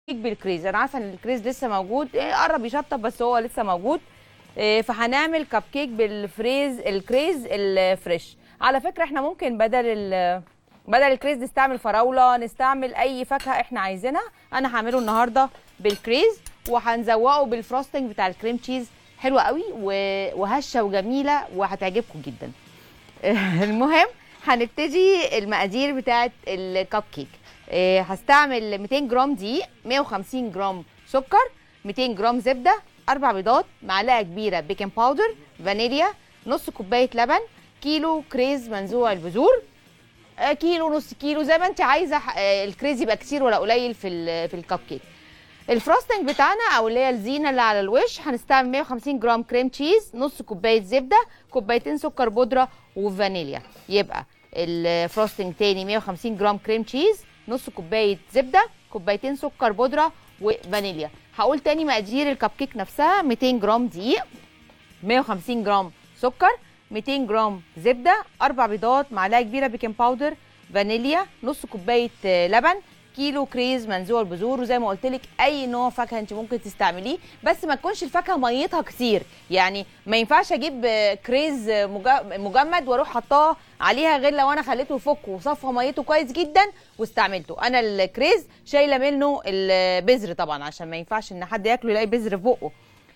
بالكريز. انا عارفه ان الكريز لسه موجود، قرب يشطب بس هو لسه موجود. فهنعمل كب كيك الكريز الفريش. على فكره احنا ممكن بدل الكريز نستعمل فراوله، نستعمل اي فاكهه احنا عايزينها. انا هعمله النهارده بالكريز وهنزوقه بالفروستنج بتاع الكريم تشيز. حلوه قوي وهشه وجميله وهتعجبكم جدا. المهم هنبتدي المقادير بتاعه الكب كيك. هستعمل 200 جرام دقيق، 150 جرام سكر، 200 جرام زبده، 4 بيضات، معلقه كبيره بيكنج باودر، فانيليا، نص كوبايه لبن، كيلو كريز منزوع البذور، كيلو، نص كيلو، زي ما انت عايزه. الكريز يبقى كتير ولا قليل في الكب كيك. الفروستنج بتاعنا او اللي هي الزينه اللي على الوش، هنستعمل 150 جرام كريم تشيز، نص كوبايه زبده، كوبايتين سكر بودره وفانيليا. يبقى الفروستنج تاني 150 جرام كريم تشيز، نص كوبايه زبده، كوبايتين سكر بودره وفانيليا. هقول تاني مقادير الكب كيك نفسها: 200 جرام دقيق، 150 جرام سكر، 200 جرام زبده، 4 بيضات، معلقه كبيره بيكنج باودر، فانيليا، نص كوبايه لبن، كيلو كريز منزوع البذور. وزي ما قلت لك اي نوع فاكهه انت ممكن تستعمليه، بس ما تكونش الفاكهه ميتها كتير. يعني ما ينفعش اجيب كريز مجمد واروح حطاه عليها غير لو انا خليته يفك وصفى ميته كويس جدا واستعملته. انا الكريز شايله منه البذر طبعا، عشان ما ينفعش ان حد ياكله يلاقي بذر في بقه.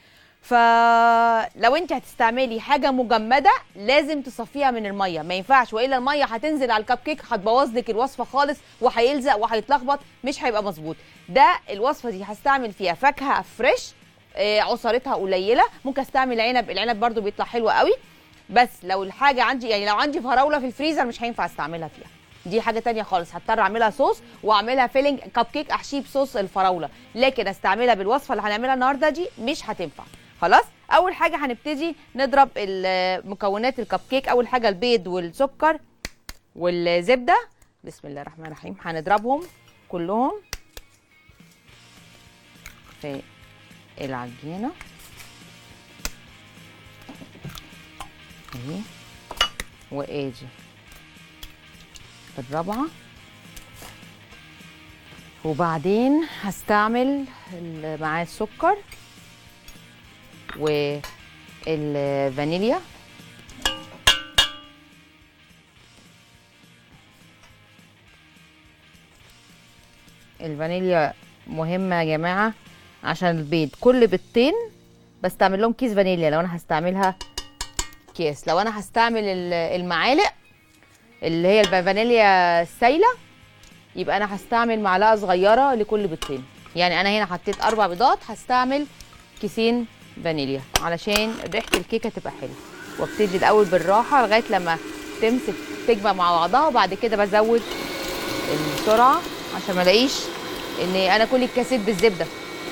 فلو انت هتستعملي حاجه مجمده لازم تصفيها من الميه، ما ينفعش، والا الميه هتنزل على الكب كيك هتبوظ لك الوصفه خالص وهيلزق وهيتلخبط، مش هيبقى مظبوط. ده الوصفه دي هستعمل فيها فاكهه فريش، عصارتها قليله. ممكن استعمل عنب، العنب برده بيطلع حلو قوي. بس لو الحاجه عندي، يعني لو عندي فراوله في الفريزر مش هينفع استعملها فيها، دي حاجه تانية خالص. هضطر اعملها صوص واعملها فيلينج كب كيك احشيه بصوص الفراوله، لكن استعملها بالوصفه اللي هنعملها النهارده دي مش هتنفع. خلاص. اول حاجه هنبتدي نضرب مكونات الكب كيك. اول حاجه البيض والسكر والزبده، بسم الله الرحمن الرحيم. هنضربهم كلهم في العجينه اهي، واجي الرابعه، وبعدين هستعمل معاه السكر والفانيليا، الفانيليا مهمة يا جماعة عشان البيض. كل بيضتين بستعمل لهم كيس فانيليا لو انا هستعملها كيس. لو انا هستعمل المعالق اللي هي الفانيليا السايلة يبقى انا هستعمل معلقة صغيرة لكل بيضتين. يعني انا هنا حطيت 4 بيضات، هستعمل كيسين فانيليا علشان ريحه الكيكه تبقى حلوه. وابتدي الاول بالراحه لغايه لما تمسك تجمع مع بعضها، وبعد كده بزود بسرعه عشان ما الاقيش ان انا كل الكاسات بالزبده.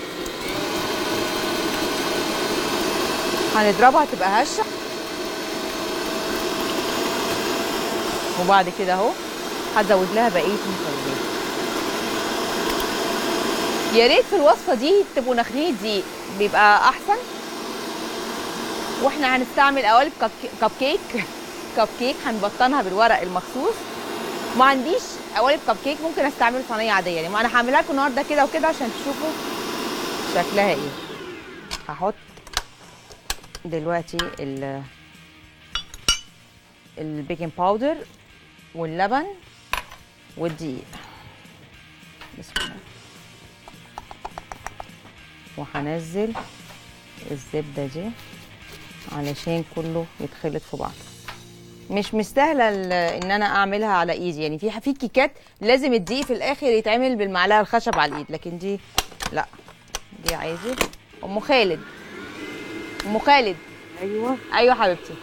هنضربها تبقى هشه، وبعد كده اهو هزود لها بقيه المكونات. يا ريت في الوصفه دي تبقوا ناخدين دقيق، بيبقى احسن. واحنا هنستعمل قوالب كب كيك هنبطنها بالورق المخصوص. ما عنديش قوالب كب كيك ممكن استعمل صينيه عاديه. يعني انا هعملها لكم النهارده كده وكده عشان تشوفوا شكلها ايه. هحط دلوقتي البيكنج باودر واللبن والدقيق، بسم الله، وهنزل الزبده دي علشان كله يتخلط في بعض. مش مستاهله ان انا اعملها على ايدي. يعني في كيكات لازم الدقيق في الاخر يتعمل بالمعلقه الخشب على الايد، لكن دي لا، دي عادي. ام خالد، ام خالد. ايوه ايوه حبيبتي.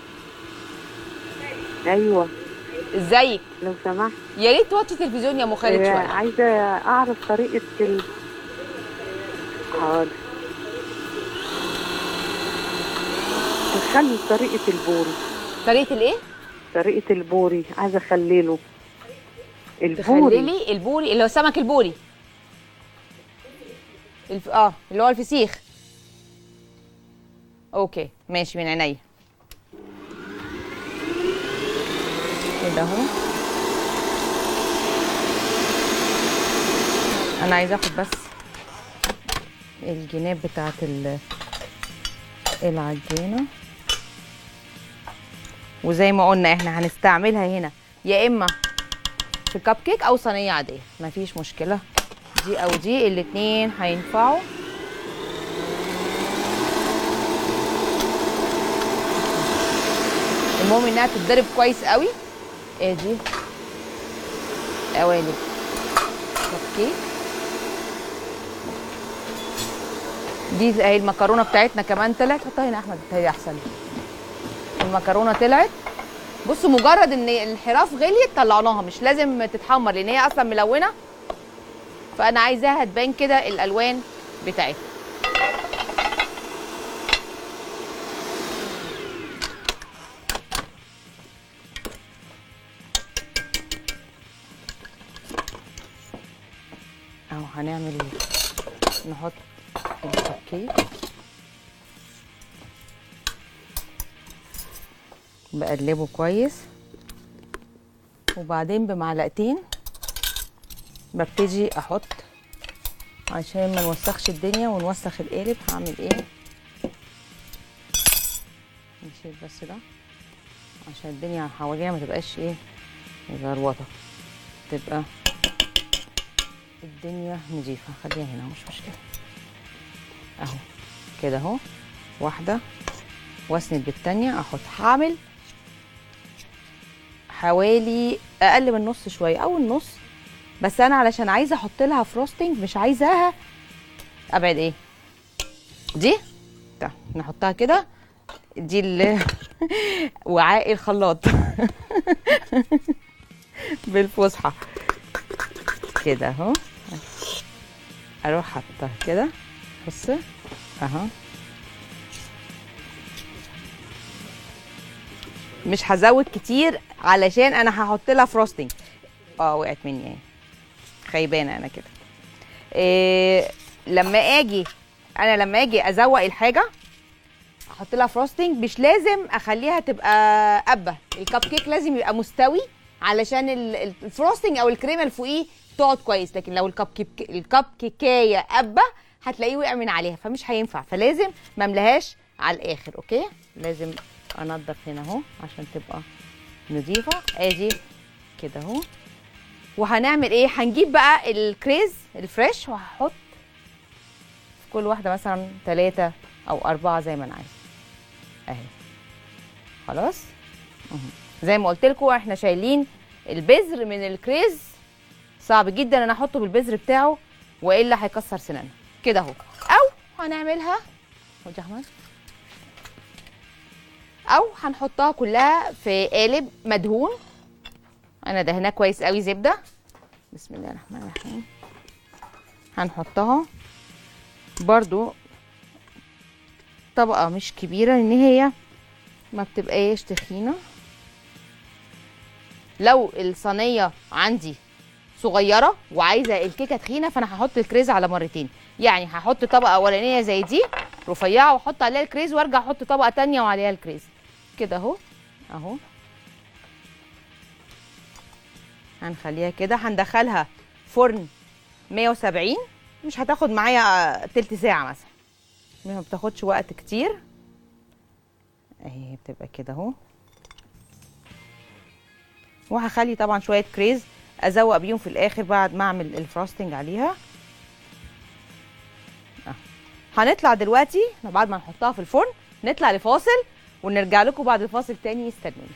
ايوه ازيك؟ لو سمحت يا ريت توطي التلفزيون يا ام خالد شويه. عايزه اعرف طريقه حاضر. خلي طريقه البوري. طريقه الايه؟ طريقه البوري، عايزه اخلله تخللي البوري اللي هو سمك البوري اللي هو الفسيخ. اوكي ماشي، من عينيا كده اهو. انا عايزه اخد بس الجناب بتاعت العجينه. وزي ما قلنا احنا هنستعملها هنا يا اما في كب كيك او صينيه عاديه، مفيش مشكله، دي او دي الاتنين هينفعوا. المهم انها تتضرب كويس قوي. ادي قوالب كب كيك. دي اهي المكرونه بتاعتنا كمان طلعت. حطها هنا يا احمد بتهيألي احسن. المكرونه طلعت. بصوا مجرد ان الحراف غليت طلعناها، مش لازم تتحمر لان هي اصلا ملونه، فانا عايزاها تبان كده الالوان بتاعتها. اهو هنعمل نحط الكب كيك بقلبه كويس، وبعدين بمعلقتين ببتدي احط عشان ما نوسخش الدنيا ونوسخ القالب. هعمل ايه؟ نشيل بس ده عشان الدنيا حوالينا ما تبقاش ايه مزروطه، تبقى الدنيا نضيفه. خليها هنا مش مشكله. اهو كده اهو، واحده واسند بالتانيه احط. هعمل حوالي اقل من نص شويه او النص، بس انا علشان عايزه احط لها فروستنج مش عايزاها ابعد. ايه دي؟ طيب نحطها كده. دي وعاء الخلاط بالفصحى كده اهو. اروح حاطها كده. بص اهو، مش هزود كتير علشان انا هحط لها فروستنج. وقعت مني اهي، خيبانه انا كده. لما اجي ازوق الحاجه احط لها فروستنج، مش لازم اخليها تبقى قبه. الكب كيك لازم يبقى مستوي علشان الفروستنج او الكريمه اللي فوقيه تقعد كويس، لكن لو الكب كيكايه قبه هتلاقيه وقع من عليها فمش هينفع، فلازم ما املاهاش على الاخر. اوكي، لازم انضف هنا اهو عشان تبقى نظيفه. ادي كده اهو. وهنعمل ايه؟ هنجيب بقى الكريز الفريش وهحط في كل واحده مثلا 3 أو 4 زي ما انا عايزه اهي. خلاص زي ما قلت لكم احنا شايلين البذر من الكريز، صعب جدا انا احطه بالبذر بتاعه والا هيكسر سناننا كده اهو. او هنعملها خد يا احمد، او هنحطها كلها في قالب مدهون. انا دهناه كويس قوي زبده. بسم الله الرحمن الرحيم. هنحطها برضو طبقه مش كبيره لان هي ما بتبقاش تخينه. لو الصينيه عندي صغيره وعايزه الكيكه تخينه فانا هحط الكريز على مرتين، يعني هحط طبقه اولانيه زي دي رفيعه واحط عليها الكريز وارجع احط طبقه تانية وعليها الكريز كده اهو. اهو هنخليها كده. هندخلها فرن 170، مش هتاخد معايا تلت ساعه مثلا، ما بتاخدش وقت كتير. اهي بتبقى كده اهو. وهخلي طبعا شويه كريز ازوق بيهم في الاخر بعد ما اعمل الفروستنج عليها. هنطلع دلوقتي بعد ما نحطها في الفرن، نطلع لفاصل ونرجع لكم بعد الفاصل تاني. استنوني.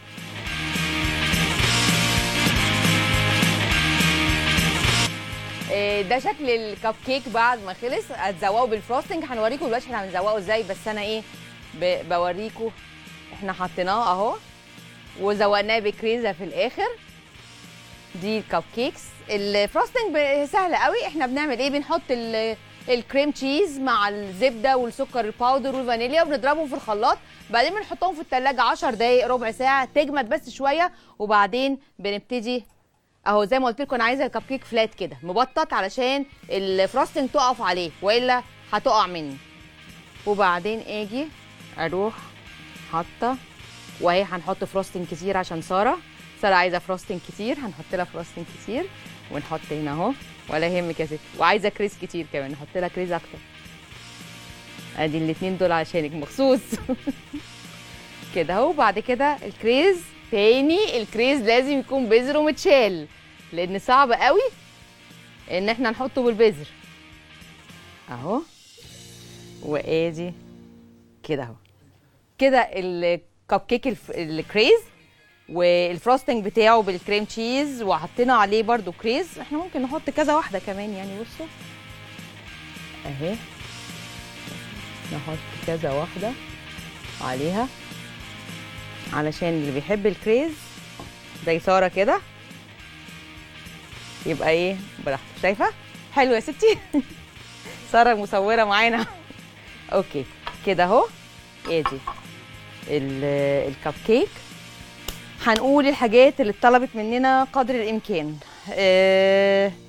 ده شكل الكب كيك بعد ما خلص. هتزوقوا بالفروستنج، هنوريكم دلوقتي احنا هنزوقه ازاي، بس انا ايه بوريكم. احنا حطيناه اهو وزوقناه بكريزه في الاخر. دي الكب كيكس. الفروستنج سهل قوي. احنا بنعمل ايه؟ بنحط الكريم تشيز مع الزبده والسكر الباودر والفانيليا وبنضربهم في الخلاط، بعدين بنحطهم في التلاجة 10 دقايق ربع ساعه تجمد بس شويه، وبعدين بنبتدي اهو زي ما قلت لكم. انا عايزه الكب كيك فلات كده مبطط علشان الفروستنج تقف عليه والا هتقع مني. وبعدين اجي اروح حاطه، وهي هنحط فروستنج كتير عشان ساره عايزه فروستنج كتير، هنحط لها فروستنج كتير ونحط هنا اهو، ولا يهمك يا ستي. وعايزه كريز كتير كمان، نحط لها كريز اكتر ادي الاتنين دول عشانك مخصوص. كده اهو. بعد كده الكريز تاني، الكريز لازم يكون بذره متشال، لان صعب قوي ان احنا نحطه بالبذر اهو. وادي كده اهو. كده الكب كيك الكريز والفروستنج بتاعه بالكريم تشيز، وحطينا عليه برده كريز. احنا ممكن نحط كذا واحده كمان يعني. بصوا اهي، نحط كذا واحده عليها علشان اللي بيحب الكريز زي ساره كده يبقى ايه براحته. شايفه حلو يا ستي؟ ساره مصوره معانا. اوكي كده اهو. ادي الكب كيك. هنقول الحاجات اللي اتطلبت مننا قدر الامكان.